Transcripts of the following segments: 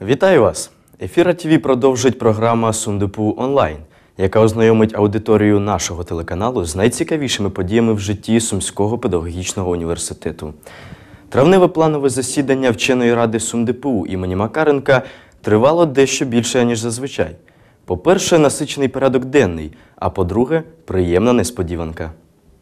Вітаю вас! Ефір ТВ продовжить програма «СумДПУ онлайн», яка ознайомить аудиторію нашого телеканалу з найцікавішими подіями в житті Сумського педагогічного університету. Травневе планове засідання вченої ради СумДПУ імені Макаренка тривало дещо більше, ніж зазвичай. По-перше, насичений порядок денний, а по-друге, приємна несподіванка.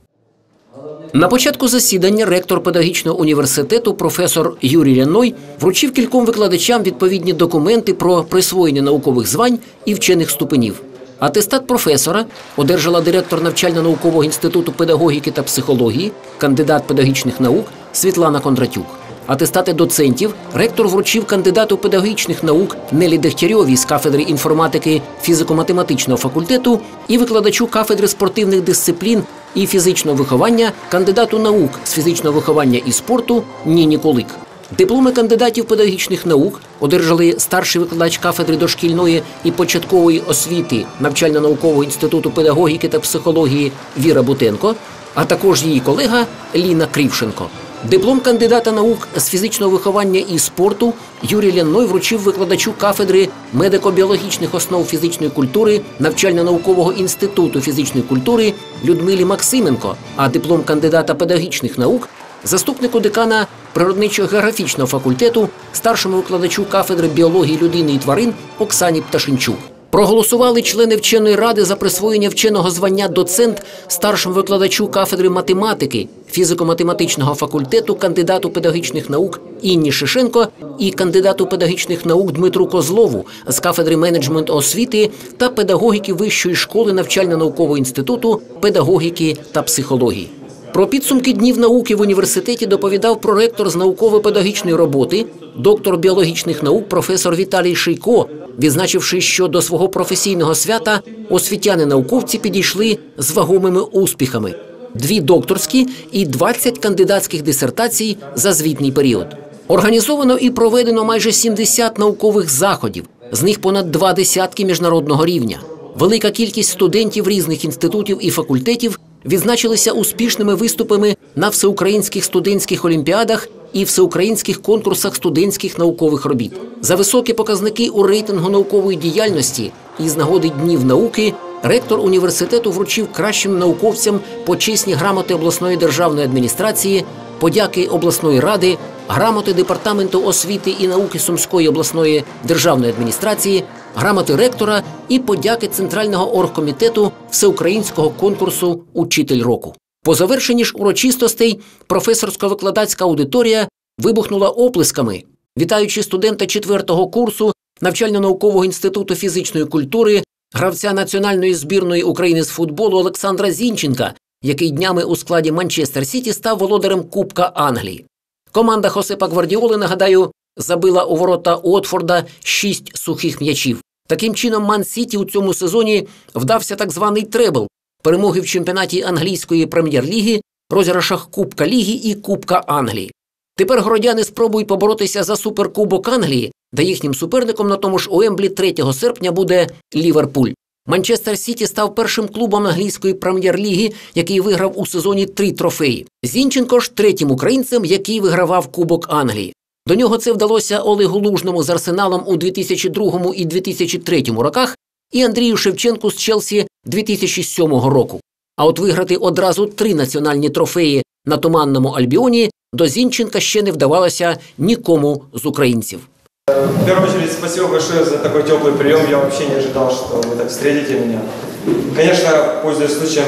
На початку засідання ректор педагогічного університету професор Юрій Ляной вручив кільком викладачам відповідні документи про присвоєння наукових звань і вчених ступенів. Атестат професора одержала директор навчально-наукового інституту педагогіки та психології, кандидат педагогічних наук Світлана Кондратюк. Атестати доцентів ректор вручив кандидату педагогічних наук Нелі Дегтярьовій з кафедри інформатики фізико-математичного факультету і викладачу кафедри спортивних дисциплін і фізичного виховання, кандидату наук з фізичного виховання і спорту Ніні Колик. Дипломи кандидатів педагогічних наук одержали старший викладач кафедри дошкільної і початкової освіти Навчально-наукового інституту педагогіки та психології Віра Бутенко, а також її колега Ліна Крівшенко. Диплом кандидата наук з фізичного виховання і спорту Юрій Ляной вручив викладачу кафедри медико-біологічних основ фізичної культури Навчально-наукового інституту фізичної культури Людмилі Максименко, а диплом кандидата педагогічних наук заступнику декана природничо-географічного факультету, старшому викладачу кафедри біології людини і тварин Оксані Пташинчук. Проголосували члени вченої ради за присвоєння вченого звання доцент старшому викладачу кафедри математики фізико-математичного факультету, кандидату педагогічних наук Інні Шишенко і кандидату педагогічних наук Дмитру Козлову з кафедри менеджменту освіти та педагогіки Вищої школи навчально-наукового інституту педагогіки та психології. Про підсумки Днів науки в університеті доповідав проректор з науково-педагогічної роботи, доктор біологічних наук професор Віталій Шийко, відзначивши, що до свого професійного свята освітяни-науковці підійшли з вагомими успіхами – 2 докторські і 20 кандидатських дисертацій за звітний період. Організовано і проведено майже 70 наукових заходів, з них понад 20 міжнародного рівня. Велика кількість студентів різних інститутів і факультетів відзначилися успішними виступами на всеукраїнських студентських олімпіадах і всеукраїнських конкурсах студентських наукових робіт. За високі показники у рейтингу наукової діяльності і з нагоди Днів науки ректор університету вручив кращим науковцям почесні грамоти обласної державної адміністрації, подяки обласної ради, грамоти Департаменту освіти і науки Сумської обласної державної адміністрації, грамоти ректора і подяки Центрального оргкомітету всеукраїнського конкурсу «Учитель року». По завершенні ж урочистостей професорсько-викладацька аудиторія вибухнула оплесками, вітаючи студента 4-го курсу Навчально-наукового інституту фізичної культури, гравця національної збірної України з футболу Олександра Зінченка, який днями у складі Манчестер Сіті став володарем Кубка Англії. Команда Хосепа Гвардіоли, нагадаю, забила у ворота Уотфорда 6 сухих м'ячів. Таким чином, Ман-Сіті у цьому сезоні вдався так званий требл – перемоги в чемпіонаті англійської прем'єр-ліги, розіграшах Кубка Ліги і Кубка Англії. Тепер городяни спробують поборотися за Суперкубок Англії, де їхнім суперником на тому ж Уемблі 3 серпня буде Ліверпуль. Манчестер Сіті став першим клубом англійської прем'єр-ліги, який виграв у сезоні 3 трофеї. Зінченко ж третім українцем, який вигравав Кубок Англії. До нього це вдалося Олегу Лужному з Арсеналом у 2002 і 2003 роках і Андрію Шевченку з Челсі 2007 року. А от виграти одразу 3 національні трофеї на Туманному Альбіоні до Зінченка ще не вдавалося нікому з українців. В первую очередь, спасибо большое за такой теплый прием. Я вообще не ожидал, что вы так встретите меня. Конечно, пользуясь случаем,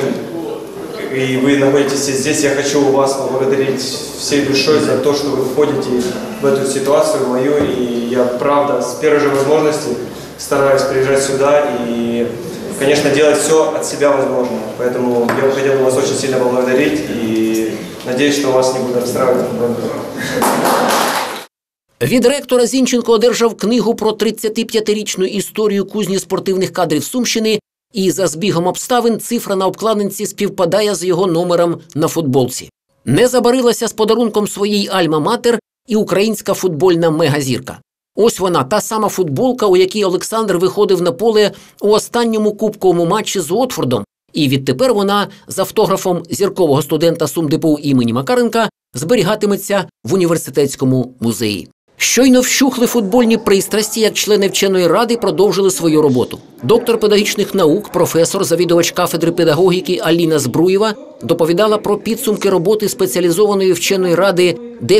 и вы находитесь здесь, я хочу вас поблагодарить всей душой за то, что вы входите в эту ситуацию мою. И я, правда, с первой же возможности стараюсь приезжать сюда и, конечно, делать все от себя возможное. Поэтому я хотел бы вас очень сильно поблагодарить и надеюсь, что вас не буду расстраивать. Від ректора Зінченко одержав книгу про 35-річну історію кузні спортивних кадрів Сумщини, і за збігом обставин цифра на обкладинці співпадає з його номером на футболці. Не забарилася з подарунком своїй альма-матер і українська футбольна мегазірка. Ось вона, та сама футболка, у якій Олександр виходив на поле у останньому кубковому матчі з Уотфордом, і відтепер вона з автографом зіркового студента СумДПУ імені Макаренка зберігатиметься в університетському музеї. Щойно вщухли футбольні пристрасті, як члени вченої ради продовжили свою роботу. Доктор педагогічних наук, професор, завідувач кафедри педагогіки Аліна Збруєва доповідала про підсумки роботи спеціалізованої вченої ради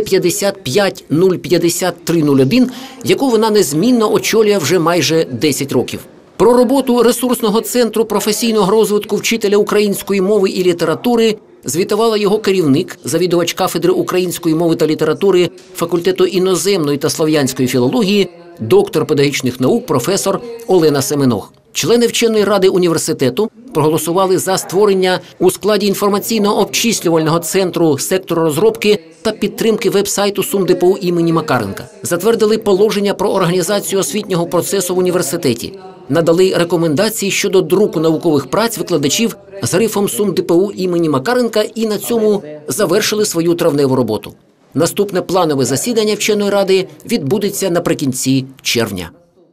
Д-55-05301, яку вона незмінно очолює вже майже 10 років. Про роботу ресурсного центру професійного розвитку вчителя української мови і літератури звітувала його керівник, завідувач кафедри української мови та літератури факультету іноземної та слов'янської філології, доктор педагогічних наук, професор Олена Семенох. Члени вченої ради університету проголосували за створення у складі інформаційно-обчислювального центру сектору розробки та підтримки веб-сайту СумДПУ імені Макаренка. Затвердили положення про організацію освітнього процесу в університеті. Надали рекомендації щодо друку наукових праць викладачів з грифом СумДПУ імені Макаренка і на цьому завершили свою травневу роботу. Наступне планове засідання вченої ради відбудеться наприкінці червня.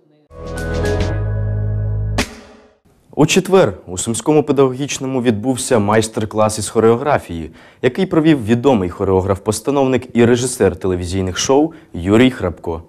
У четвер у Сумському педагогічному відбувся майстер-клас із хореографії, який провів відомий хореограф-постановник і режисер телевізійних шоу Юрій Храпко.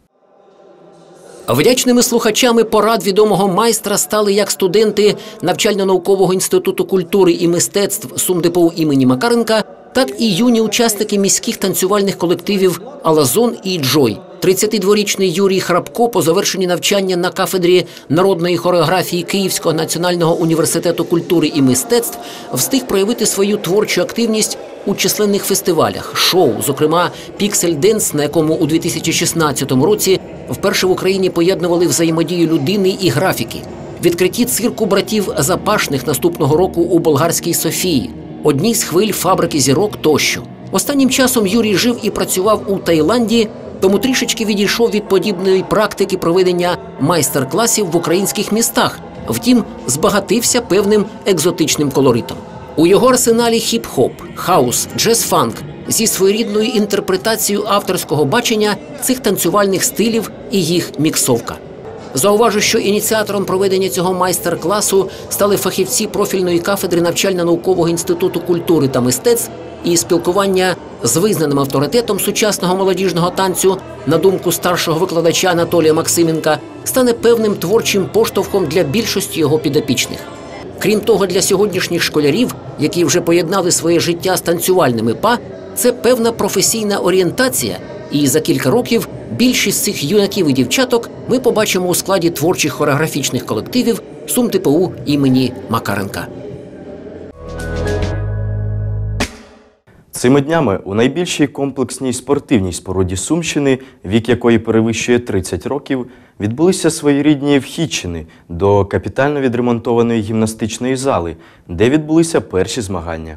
Вдячними слухачами порад відомого майстра стали як студенти Навчально-наукового інституту культури і мистецтв СумДПУ імені Макаренка, так і юні учасники міських танцювальних колективів «Алазон» і «Джой». 32-річний Юрій Храпко по завершенні навчання на кафедрі народної хореографії Київського національного університету культури і мистецтв встиг проявити свою творчу активність у численних фестивалях, шоу, зокрема «Піксель Денс», на якому у 2016 році вперше в Україні поєднували взаємодію людини і графіки, відкритті цирку братів Запашних наступного року у болгарській Софії, одній з хвиль «Фабрики зірок» тощо. Останнім часом Юрій жив і працював у Таїланді, тому трішечки відійшов від подібної практики проведення майстер-класів в українських містах, втім, збагатився певним екзотичним колоритом. У його арсеналі хіп-хоп, хаус, джез-фанк зі своєрідною інтерпретацією авторського бачення цих танцювальних стилів і їх міксовка. Зауважу, що ініціатором проведення цього майстер-класу стали фахівці профільної кафедри Навчально-наукового інституту культури та мистецтв, і спілкування з визнаним авторитетом сучасного молодіжного танцю, на думку старшого викладача Анатолія Максименка, стане певним творчим поштовхом для більшості його підопічних. Крім того, для сьогоднішніх школярів, які вже поєднали своє життя з танцювальними па, це певна професійна орієнтація, і за кілька років більшість цих юнаків і дівчаток ми побачимо у складі творчих хореографічних колективів СумДПУ імені Макаренка. Цими днями у найбільшій комплексній спортивній споруді Сумщини, вік якої перевищує 30 років, відбулися своєрідні вхідчини до капітально відремонтованої гімнастичної зали, де відбулися перші змагання.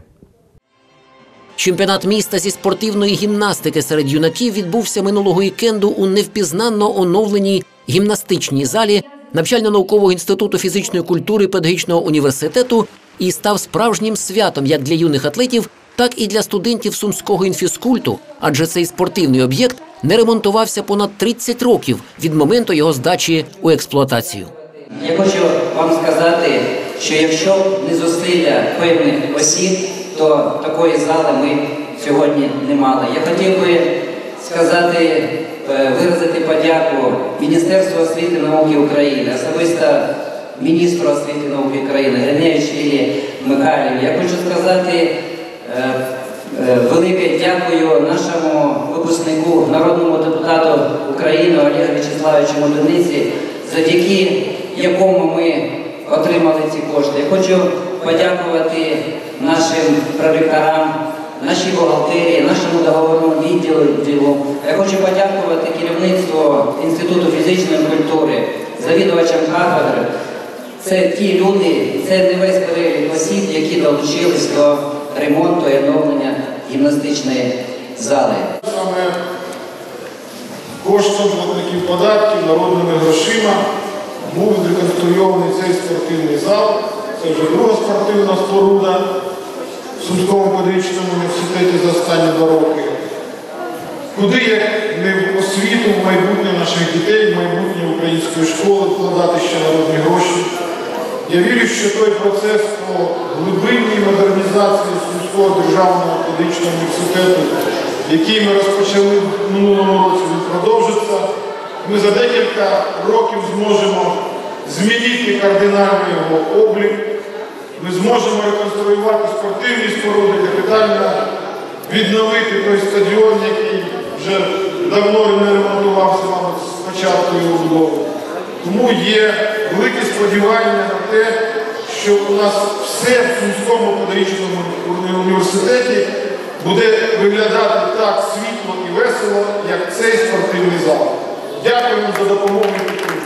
Чемпіонат міста зі спортивної гімнастики серед юнаків відбувся минулого вікенду у невпізнанно оновленій гімнастичній залі Навчально-наукового інституту фізичної культури педагогічного університету і став справжнім святом як для юних атлетів, так і для студентів Сумського інфізкульту, адже цей спортивний об'єкт не ремонтувався понад 30 років від моменту його здачі у експлуатацію. Я хочу вам сказати, що якщо б не зусилля певних осіб, то такої зали ми сьогодні не мали. Я хотів би сказати, виразити подяку Міністерству освіти і науки України, особисто міністру освіти і науки України Гриневич Лілії Михайлівні. Я хочу сказати велике дякую нашому випускнику, народному депутату України Олегу Вячеславовичу Медуниці, завдяки якому ми отримали ці кошти. Я хочу подякувати нашим проректорам, нашій бухгалтерії, нашому договорному відділу. Я хочу подякувати керівництву Інституту фізичної культури, завідувачам кафедри. Це ті люди, це не весь перелік осіб, які долучились до ремонту і оновлення гімнастичної зали. Саме коштом платників податків, народними грошима був відреконструйований цей спортивний зал. Це вже друга спортивна споруда в Сумському педагогічному університеті за останні 2 роки. Куди, як не в освіту, в майбутнє наших дітей, в майбутнє української школи вкладати ще народні гроші. Я вірю, що той процес по глибинній модернізації Сумського державного педагогічного університету який ми розпочали в минулому році, він продовжиться. Ми за декілька років зможемо змінити кардинально його облік. Ми зможемо реконструювати спортивні споруди, капітально відновити той стадіон, який вже давно не ремонтувався, мабуть, з початку його будови. Тому є великі сподівання на те, що у нас все в Сумському педагогічному університеті буде виглядати так світло і весело, як цей спортивний зал. Дякуємо за допомогу і підтримку.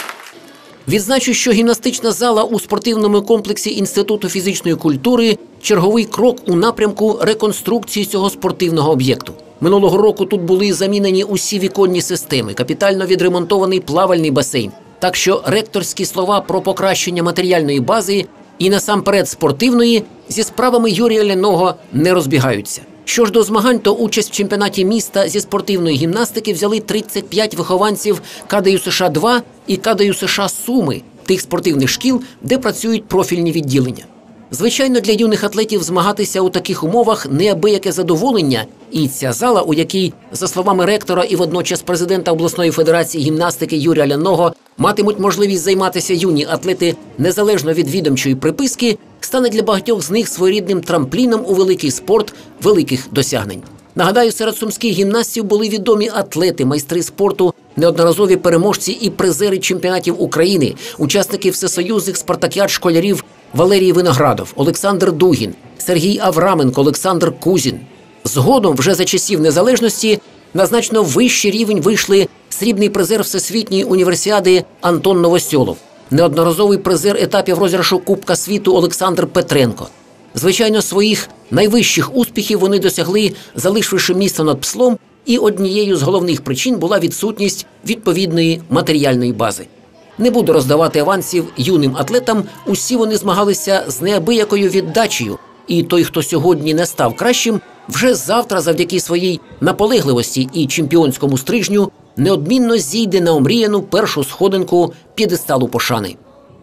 Відзначу, що гімнастична зала у спортивному комплексі Інституту фізичної культури – черговий крок у напрямку реконструкції цього спортивного об'єкту. Минулого року тут були замінені усі віконні системи, капітально відремонтований плавальний басейн. Так що ректорські слова про покращення матеріальної бази і насамперед спортивної зі справами Юрія Ляного не розбігаються. Що ж до змагань, то участь в чемпіонаті міста зі спортивної гімнастики взяли 35 вихованців КДЮ США-2 і КДЮ США Суми, тих спортивних шкіл, де працюють профільні відділення. Звичайно, для юних атлетів змагатися у таких умовах неабияке задоволення, і ця зала, у якій, за словами ректора і водночас президента обласної федерації гімнастики Юрія Ляного, матимуть можливість займатися юні атлети незалежно від відомчої приписки, стане для багатьох з них своєрідним трампліном у великий спорт великих досягнень. Нагадаю, серед сумських гімнастів були відомі атлети, майстри спорту, неодноразові переможці і призери чемпіонатів України, учасники всесоюзних спартакіад школярів Валерій Виноградов, Олександр Дугін, Сергій Авраменко, Олександр Кузін. Згодом, вже за часів незалежності, на значно вищий рівень вийшли срібний призер Всесвітньої універсіади Антон Новосьолов, неодноразовий призер етапів розіграшу Кубка світу Олександр Петренко. Звичайно, своїх найвищих успіхів вони досягли, залишивши місце над Пслом, і однією з головних причин була відсутність відповідної матеріальної бази. Не буду роздавати авансів юним атлетам, усі вони змагалися з неабиякою віддачею, і той, хто сьогодні не став кращим, вже завтра завдяки своїй наполегливості і чемпіонському стрижню неодмінно зійде на омріяну першу сходинку п'єдесталу пошани.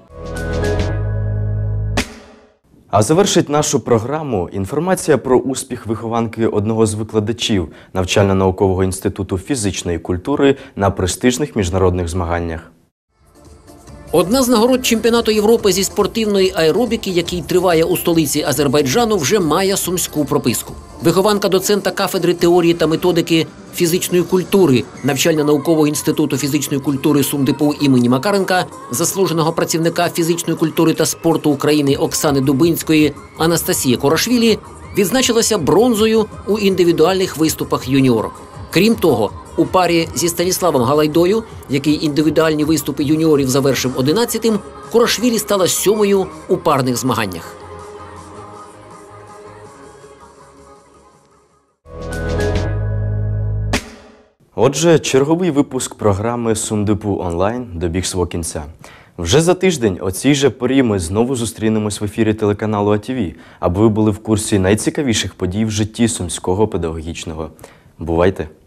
А завершить нашу програму інформація про успіх вихованки одного з викладачів Навчально-наукового інституту фізичної культури на престижних міжнародних змаганнях. Одна з нагород чемпіонату Європи зі спортивної аеробіки, який триває у столиці Азербайджану, вже має сумську прописку. Вихованка доцента кафедри теорії та методики фізичної культури Навчально-наукового інституту фізичної культури СумДПУ імені Макаренка, заслуженого працівника фізичної культури та спорту України Оксани Дубинської Анастасія Корашвілі відзначилася бронзою у індивідуальних виступах юніорок. Крім того, у парі зі Станіславом Галайдою, який індивідуальні виступи юніорів завершив 11-тим, Корашвілі стала 7-ю у парних змаганнях. Отже, черговий випуск програми «СумДПУ онлайн» добіг свого кінця. Вже за тиждень о цій же порі ми знову зустрінемось в ефірі телеканалу АТВ, аби ви були в курсі найцікавіших подій в житті Сумського педагогічного. Бувайте!